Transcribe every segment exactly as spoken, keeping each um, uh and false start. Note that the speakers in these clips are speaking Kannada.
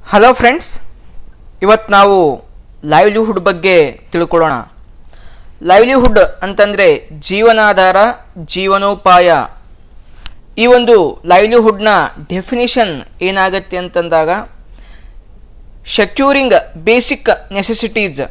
ಹಲೋ ಫ್ರೆಂಡ್ಸ್, ಇವತ್ತು ನಾವು ಲೈವ್ಲಿಹುಡ್ ಬಗ್ಗೆ ತಿಳ್ಕೊಳ್ಳೋಣ. ಲೈವ್ಲಿಹುಡ್ ಅಂತಂದರೆ ಜೀವನಾಧಾರ, ಜೀವನೋಪಾಯ. ಈ ಒಂದು ಲೈವ್ಲಿಹುಡ್ನ ಡೆಫಿನಿಷನ್ ಏನಾಗುತ್ತೆ ಅಂತಂದಾಗ, ಸೆಕ್ಯೂರಿಂಗ್ ಬೇಸಿಕ್ ನೆಸೆಸಿಟೀಸ್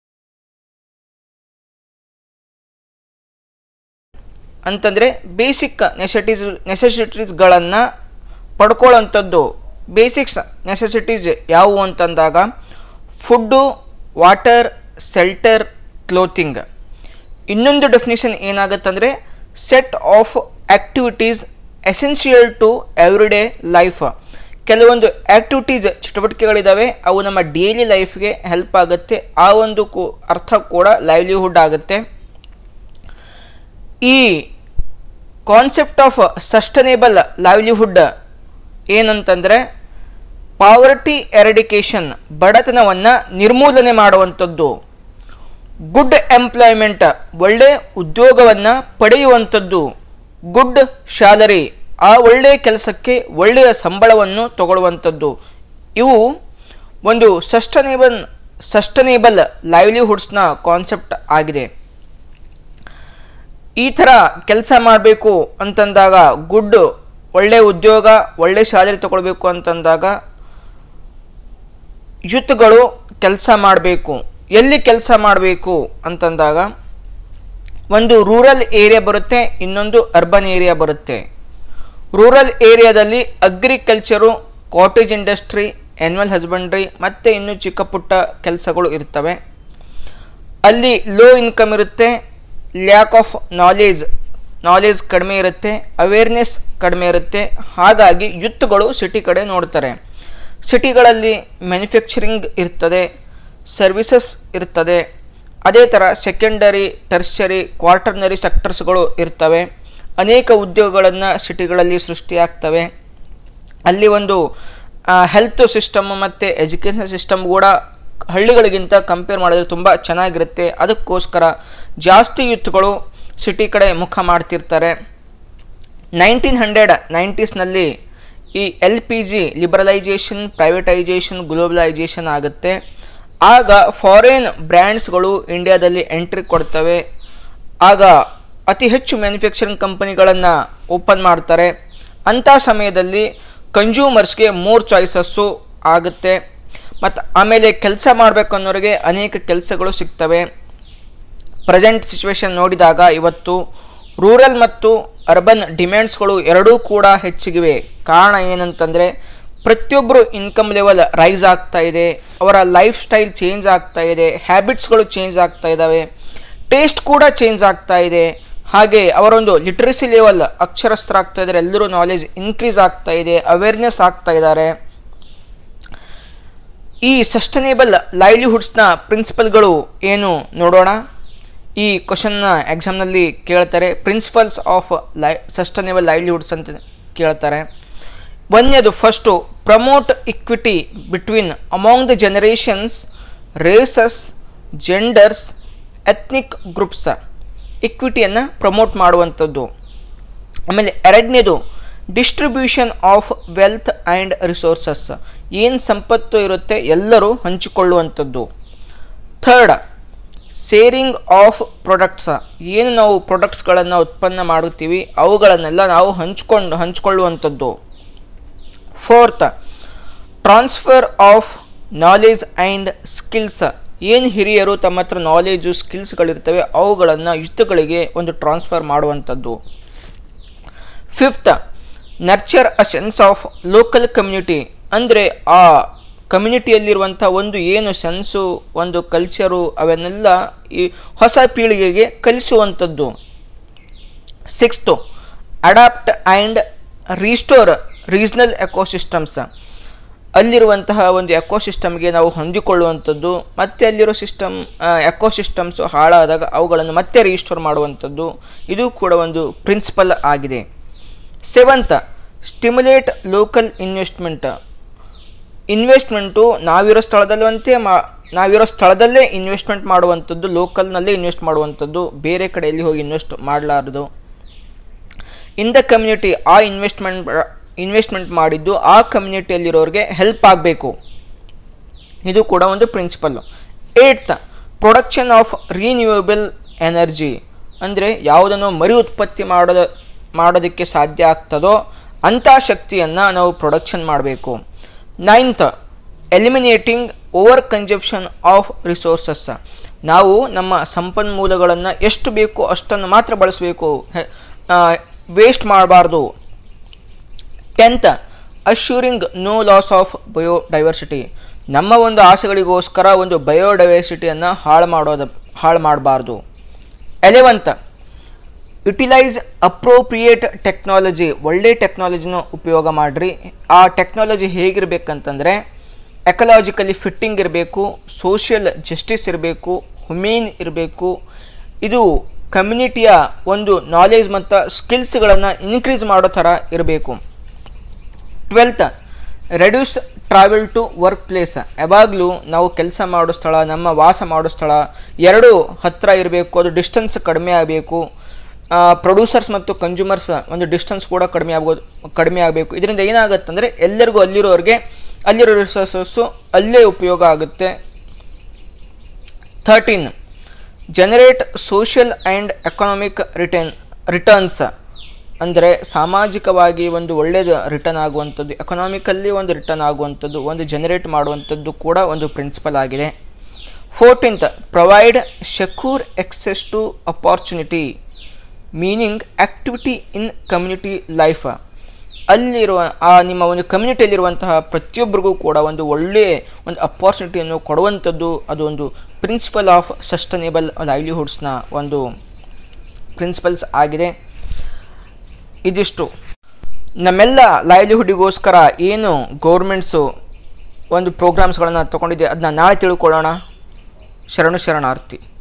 ಅಂತಂದರೆ ಬೇಸಿಕ್ ನೆಸೆಸಿಟೀಸ್ ನೆಸೆಸಿಟೀಸ್ಗಳನ್ನು ಪಡ್ಕೊಳ್ಳೋಂಥದ್ದು. ಬೇಸಿಕ್ಸ್ ನೆಸೆಸಿಟೀಸ್ ಯಾವುವು ಅಂತಂದಾಗ ಫುಡ್ಡು, ವಾಟರ್, ಶೆಲ್ಟರ್, ಕ್ಲೋತಿಂಗ್. ಇನ್ನೊಂದು ಡೆಫಿನಿಷನ್ ಏನಾಗುತ್ತಂದರೆ set of activities essential to everyday life. ಕೆಲವೊಂದು ಆ್ಯಕ್ಟಿವಿಟೀಸ್ ಚಟುವಟಿಕೆಗಳಿದ್ದಾವೆ, ಅವು ನಮ್ಮ ಡೈಲಿ ಲೈಫ್ಗೆ ಹೆಲ್ಪ್ ಆಗುತ್ತೆ. ಆ ಒಂದು ಕೂ ಅರ್ಥ ಕೂಡ ಲೈವ್ಲಿಹುಡ್ ಆಗುತ್ತೆ. ಈ ಕಾನ್ಸೆಪ್ಟ್ ಆಫ್ ಸಸ್ಟನೇಬಲ್ ಲೈವ್ಲಿಹುಡ್ ಏನಂತಂದರೆ ಪಾವರ್ಟಿ ಎರಡಿಕೇಶನ್, ಬಡತನವನ್ನು ನಿರ್ಮೂಲನೆ ಮಾಡುವಂಥದ್ದು. ಗುಡ್ ಎಂಪ್ಲಾಯ್ಮೆಂಟ್, ಒಳ್ಳೆಯ ಉದ್ಯೋಗವನ್ನು ಪಡೆಯುವಂಥದ್ದು. ಗುಡ್ ಸ್ಯಾಲರಿ, ಆ ಒಳ್ಳೆಯ ಕೆಲಸಕ್ಕೆ ಒಳ್ಳೆಯ ಸಂಬಳವನ್ನು ತಗೊಳ್ಳುವಂಥದ್ದು. ಇವು ಒಂದು ಸಸ್ಟನೇಬಲ್ ಸಸ್ಟನೇಬಲ್ ಲೈವ್ಲಿಹುಡ್ಸ್ನ ಕಾನ್ಸೆಪ್ಟ್ ಆಗಿದೆ. ಈ ಥರ ಕೆಲಸ ಮಾಡಬೇಕು ಅಂತಂದಾಗ, ಗುಡ್ ಒಳ್ಳೆಯ ಉದ್ಯೋಗ, ಒಳ್ಳೆಯ ಸ್ಯಾಲರಿ ತಗೊಳ್ಬೇಕು ಅಂತಂದಾಗ ಯೂತ್ಗಳು ಕೆಲಸ ಮಾಡಬೇಕು. ಎಲ್ಲಿ ಕೆಲಸ ಮಾಡಬೇಕು ಅಂತಂದಾಗ, ಒಂದು ರೂರಲ್ ಏರಿಯಾ ಬರುತ್ತೆ, ಇನ್ನೊಂದು ಅರ್ಬನ್ ಏರಿಯಾ ಬರುತ್ತೆ. ರೂರಲ್ ಏರಿಯಾದಲ್ಲಿ agriculture, cottage industry, animal husbandry ಮತ್ತು ಇನ್ನೂ ಚಿಕ್ಕ ಪುಟ್ಟ ಕೆಲಸಗಳು ಇರ್ತವೆ. ಅಲ್ಲಿ ಲೋ ಇನ್ಕಮ್ ಇರುತ್ತೆ, ಲ್ಯಾಕ್ ಆಫ್ ನಾಲೇಜ್ ನಾಲೇಜ್ ಕಡಿಮೆ ಇರುತ್ತೆ, ಅವೇರ್ನೆಸ್ ಕಡಿಮೆ ಇರುತ್ತೆ. ಹಾಗಾಗಿ ಯೂತ್ಗಳು ಸಿಟಿ ಕಡೆ ನೋಡ್ತಾರೆ. ಸಿಟಿಗಳಲ್ಲಿ ಮ್ಯಾನುಫ್ಯಾಕ್ಚರಿಂಗ್ ಇರ್ತದೆ, ಸರ್ವಿಸಸ್ ಇರ್ತದೆ. ಅದೇ ಥರ ಸೆಕೆಂಡರಿ, ಟರ್ಷರಿ, ಕ್ವಾರ್ಟರ್ನರಿ ಸೆಕ್ಟರ್ಸ್ಗಳು ಇರ್ತವೆ. ಅನೇಕ ಉದ್ಯೋಗಗಳನ್ನು ಸಿಟಿಗಳಲ್ಲಿ ಸೃಷ್ಟಿಯಾಗ್ತವೆ. ಅಲ್ಲಿ ಒಂದು ಹೆಲ್ತ್ ಸಿಸ್ಟಮ್ ಮತ್ತು ಎಜುಕೇಷನ್ ಸಿಸ್ಟಮ್ ಕೂಡ ಹಳ್ಳಿಗಳಿಗಿಂತ ಕಂಪೇರ್ ಮಾಡಿದ್ರೆ ತುಂಬ ಚೆನ್ನಾಗಿರುತ್ತೆ. ಅದಕ್ಕೋಸ್ಕರ ಜಾಸ್ತಿ ಯೂತ್ಗಳು ಸಿಟಿ ಕಡೆ ಮುಖ ಮಾಡ್ತಿರ್ತಾರೆ. ನೈನ್ಟೀನ್ ಹಂಡ್ರೆಡ್ ನೈಂಟೀಸ್ನಲ್ಲಿ ಈ L P G liberalisation, privatisation, globalisation ಆಗುತ್ತೆ. ಆಗ ಫಾರಿನ್ ಬ್ರ್ಯಾಂಡ್ಸ್ಗಳು ಇಂಡಿಯಾದಲ್ಲಿ ಎಂಟ್ರಿ ಕೊಡ್ತವೆ. ಆಗ ಅತಿ ಹೆಚ್ಚು ಮ್ಯಾನುಫ್ಯಾಕ್ಚರಿಂಗ್ ಕಂಪನಿಗಳನ್ನು ಓಪನ್ ಮಾಡ್ತಾರೆ. ಅಂಥ ಸಮಯದಲ್ಲಿ ಕನ್ಸ್ಯೂಮರ್ಸ್ಗೆ ಮೋರ್ ಚಾಯ್ಸಸ್ಸು ಆಗುತ್ತೆ. ಮತ್ತು ಆಮೇಲೆ ಕೆಲಸ ಮಾಡಬೇಕು ಅನ್ನೋರಿಗೆ ಅನೇಕ ಕೆಲಸಗಳು ಸಿಗ್ತವೆ. ಪ್ರೆಸೆಂಟ್ ಸಿಚುವೇಶನ್ ನೋಡಿದಾಗ ಇವತ್ತು ರೂರಲ್ ಮತ್ತು ಅರ್ಬನ್ ಡಿಮ್ಯಾಂಡ್ಸ್ಗಳು ಎರಡೂ ಕೂಡ ಹೆಚ್ಚಿಗಿವೆ. ಕಾರಣ ಏನಂತಂದರೆ, ಪ್ರತಿಯೊಬ್ಬರು ಇನ್ಕಮ್ ಲೆವೆಲ್ ರೈಸ್ ಆಗ್ತಾ ಇದೆ, ಅವರ ಲೈಫ್ ಸ್ಟೈಲ್ ಚೇಂಜ್ ಆಗ್ತಾ ಇದೆ, ಹ್ಯಾಬಿಟ್ಸ್ಗಳು ಚೇಂಜ್ ಆಗ್ತಾ ಇದ್ದಾವೆ, ಟೇಸ್ಟ್ ಕೂಡ ಚೇಂಜ್ ಆಗ್ತಾ ಇದೆ. ಹಾಗೆ ಅವರೊಂದು ಲಿಟ್ರಸಿ ಲೆವೆಲ್ ಅಕ್ಷರಸ್ಥರಾಗ್ತಾ ಇದ್ದಾರೆ, ಎಲ್ಲರೂ ನಾಲೆಜ್ ಇನ್ಕ್ರೀಸ್ ಆಗ್ತಾ ಇದೆ, ಅವೇರ್ನೆಸ್ ಆಗ್ತಾ ಇದ್ದಾರೆ. ಈ ಸಸ್ಟನೇಬಲ್ ಲೈವ್ಲಿಹುಡ್ಸ್ನ ಪ್ರಿನ್ಸಿಪಲ್ಗಳು ಏನು ನೋಡೋಣ. ಈ ಕ್ವಶನ್ನ ಎಕ್ಸಾಮ್ನಲ್ಲಿ ಕೇಳ್ತಾರೆ. ಪ್ರಿನ್ಸಿಪಲ್ಸ್ ಆಫ್ ಲೈ ಸಸ್ಟನೇಬಲ್ ಲೈವ್ಲಿಹುಡ್ಸ್ ಅಂತ ಕೇಳ್ತಾರೆ. ಒಂದನೇದು first, promote equity between among the generations, races, genders, ethnic groups. ಇಕ್ವಿಟಿಯನ್ನು ಪ್ರಮೋಟ್ ಮಾಡುವಂಥದ್ದು. ಆಮೇಲೆ ಎರಡನೇದು, distribution of wealth and resources. ಏನು ಸಂಪತ್ತು ಇರುತ್ತೆ ಎಲ್ಲರೂ ಹಂಚಿಕೊಳ್ಳುವಂಥದ್ದು. Third, sharing of products. ಏನು ನಾವು ಪ್ರಾಡಕ್ಟ್ಸ್ಗಳನ್ನು ಉತ್ಪನ್ನ ಮಾಡುತ್ತೀವಿ ಅವುಗಳನ್ನೆಲ್ಲ ನಾವು ಹಂಚ್ಕೊಂಡು ಹಂಚ್ಕೊಳ್ಳುವಂಥದ್ದು. Fourth, transfer of knowledge and skills. ಏನು ಹಿರಿಯರು ತಮ್ಮ ಹತ್ರ ನಾಲೆಜು, ಸ್ಕಿಲ್ಸ್ಗಳಿರ್ತವೆ ಅವುಗಳನ್ನು ಯುತ್ಗಳಿಗೆ ಒಂದು ಟ್ರಾನ್ಸ್ಫರ್ ಮಾಡುವಂಥದ್ದು. Fifth, nurture a sense of local community. ಅಂದರೆ ಆ ಕಮ್ಯುನಿಟಿಯಲ್ಲಿರುವಂಥ ಒಂದು ಏನು ಸೆನ್ಸು, ಒಂದು ಕಲ್ಚರು, ಅವನ್ನೆಲ್ಲ ಈ ಹೊಸ ಪೀಳಿಗೆಗೆ ಕಲಿಸುವಂಥದ್ದು. Sixth, adapt and restore regional ecosystems. ಅಲ್ಲಿರುವಂತಹ ಒಂದು ಎಕೋಸಿಸ್ಟಮ್ಗೆ ನಾವು ಹೊಂದಿಕೊಳ್ಳುವಂಥದ್ದು, ಮತ್ತೆ ಅಲ್ಲಿರೋ ಸಿಸ್ಟಮ್ ಎಕೋಸಿಸ್ಟಮ್ಸು ಹಾಳಾದಾಗ ಅವುಗಳನ್ನು ಮತ್ತೆ ರೀಸ್ಟೋರ್ ಮಾಡುವಂಥದ್ದು. ಇದು ಕೂಡ ಒಂದು ಪ್ರಿನ್ಸಿಪಲ್ ಆಗಿದೆ. Seventh, stimulate local investment. Investment ನಾವಿರೋ ಸ್ಥಳದಲ್ಲಂತೆ ಮಾ ನಾವಿರೋ ಸ್ಥಳದಲ್ಲೇ ಇನ್ವೆಸ್ಟ್ಮೆಂಟ್ ಮಾಡುವಂಥದ್ದು, ಲೋಕಲ್ನಲ್ಲೇ ಇನ್ವೆಸ್ಟ್ ಮಾಡುವಂಥದ್ದು, ಬೇರೆ ಕಡೆಯಲ್ಲಿ ಹೋಗಿ ಇನ್ವೆಸ್ಟ್ ಮಾಡಲಾರದು. ಇನ್ ದ ಕಮ್ಯುನಿಟಿ, ಆ ಇನ್ವೆಸ್ಟ್ಮೆಂಟ್ ಇನ್ವೆಸ್ಟ್ಮೆಂಟ್ ಮಾಡಿದ್ದು ಆ ಕಮ್ಯುನಿಟಿಯಲ್ಲಿರೋರಿಗೆ ಹೆಲ್ಪ್ ಆಗಬೇಕು. ಇದು ಕೂಡ ಒಂದು principle. Eighth, production of renewable energy, ಅಂದರೆ ಯಾವುದನ್ನು ಮರು ಉತ್ಪತ್ತಿ ಮಾಡೋದ ಮಾಡೋದಕ್ಕೆ ಸಾಧ್ಯ ಆಗ್ತದೋ ಅಂಥ ಶಕ್ತಿಯನ್ನು ನಾವು ಪ್ರೊಡಕ್ಷನ್ ಮಾಡಬೇಕು. Ninth, eliminating over consumption of resources, ನಾವು ನಮ್ಮ ಸಂಪನ್ಮೂಲಗಳನ್ನು ಎಷ್ಟು ಬೇಕು ಅಷ್ಟನ್ನು ಮಾತ್ರ ಬಳಸಬೇಕು, ವೇಸ್ಟ್ ಮಾಡಬಾರ್ದು. Tenth, assuring no loss of biodiversity, ನಮ್ಮ ಒಂದು ಆಸೆಗಳಿಗೋಸ್ಕರ ಒಂದು ಬಯೋಡೈವರ್ಸಿಟಿಯನ್ನು ಹಾಳು ಮಾಡೋದು ಹಾಳು ಮಾಡಬಾರ್ದು. ಎಲೆವೆಂತ್, ಯುಟಿಲೈಸ್ ಅಪ್ರೋಪ್ರಿಯೇಟ್ ಟೆಕ್ನಾಲಜಿ, ಒಳ್ಳೆ ಟೆಕ್ನಾಲಜಿನ ಉಪಯೋಗ ಮಾಡಿರಿ. ಆ ಟೆಕ್ನಾಲಜಿ ಹೇಗಿರಬೇಕಂತಂದರೆ ಎಕಲಾಜಿಕಲಿ ಫಿಟ್ಟಿಂಗ್ ಇರಬೇಕು, ಸೋಷಿಯಲ್ ಜಸ್ಟಿಸ್ ಇರಬೇಕು, ಹ್ಯುಮೇನ್ ಇರಬೇಕು. ಇದು ಕಮ್ಯುನಿಟಿಯ ಒಂದು ನಾಲೆಜ್ ಮತ್ತು ಸ್ಕಿಲ್ಸ್ಗಳನ್ನು ಇನ್ಕ್ರೀಸ್ ಮಾಡೋ ಥರ ಇರಬೇಕು. Twelfth, reduce travel to work place, ಯಾವಾಗಲೂ ನಾವು ಕೆಲಸ ಮಾಡೋ ಸ್ಥಳ ನಮ್ಮ ವಾಸ ಮಾಡೋ ಸ್ಥಳ ಎರಡೂ ಹತ್ತಿರ ಇರಬೇಕು, ಅದು ಡಿಸ್ಟೆನ್ಸ್ ಕಡಿಮೆ ಆಗಬೇಕು. ಪ್ರೊಡ್ಯೂಸರ್ಸ್ ಮತ್ತು ಕನ್ಸ್ಯೂಮರ್ಸ್ ಒಂದು ಡಿಸ್ಟೆನ್ಸ್ ಕೂಡ ಕಡಿಮೆ ಆಗ್ಬೋದು ಕಡಿಮೆ ಆಗಬೇಕು. ಇದರಿಂದ ಏನಾಗುತ್ತಂದರೆ ಎಲ್ಲರಿಗೂ ಅಲ್ಲಿರೋರಿಗೆ ಅಲ್ಲಿರೋ ರಿಸೋರ್ಸಸ್ಸು ಅಲ್ಲೇ ಉಪಯೋಗ ಆಗುತ್ತೆ. Thirteen, generate social and economic return returns, ಅಂದರೆ ಸಾಮಾಜಿಕವಾಗಿ ಒಂದು ಒಳ್ಳೆಯದು ರಿಟರ್ನ್ ಆಗುವಂಥದ್ದು, ಎಕನಾಮಿಕಲ್ಲಿ ಒಂದು ರಿಟರ್ನ್ ಆಗುವಂಥದ್ದು, ಒಂದು ಜನರೇಟ್ ಮಾಡುವಂಥದ್ದು ಕೂಡ ಒಂದು ಪ್ರಿನ್ಸಿಪಲ್ ಆಗಿದೆ. Fourteenth, provide secure access to opportunity, meaning activity in community life, ಅಲ್ಲಿರುವ ಆ ನಿಮ್ಮ ಒಂದು ಕಮ್ಯುನಿಟಿಯಲ್ಲಿರುವಂತಹ ಪ್ರತಿಯೊಬ್ಬರಿಗೂ ಕೂಡ ಒಂದು ಒಳ್ಳೆಯ ಒಂದು ಅಪಾರ್ಚುನಿಟಿಯನ್ನು ಕೊಡುವಂಥದ್ದು, ಅದು ಒಂದು ಪ್ರಿನ್ಸಿಪಲ್ ಆಫ್ ಸಸ್ಟೈನೇಬಲ್ ಲೈವ್ಲಿಹುಡ್ಸ್ನ ಒಂದು ಪ್ರಿನ್ಸಿಪಲ್ಸ್ ಆಗಿದೆ. ಇದಿಷ್ಟು ನಮ್ಮೆಲ್ಲ ಲೈವ್ಲಿಹುಡ್ಡಿಗೋಸ್ಕರ ಏನು ಗೌರ್ಮೆಂಟ್ಸು ಒಂದು ಪ್ರೋಗ್ರಾಮ್ಸ್ಗಳನ್ನು ತೊಗೊಂಡಿದೆ ಅದನ್ನ ನಾಳೆ ತಿಳ್ಕೊಳ್ಳೋಣ. ಶರಣು ಶರಣಾರ್ಥಿ.